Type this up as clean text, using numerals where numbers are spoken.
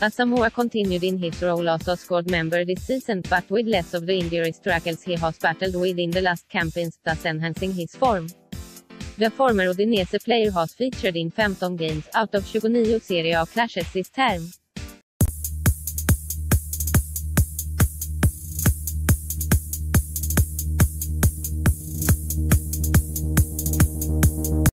Asamoah continued in his role as a squad member this season, but with less of the injury struggles he has battled with in the last campaigns, thus enhancing his form. The former Udinese player has featured in 15 games out of 29 Serie A clashes this term.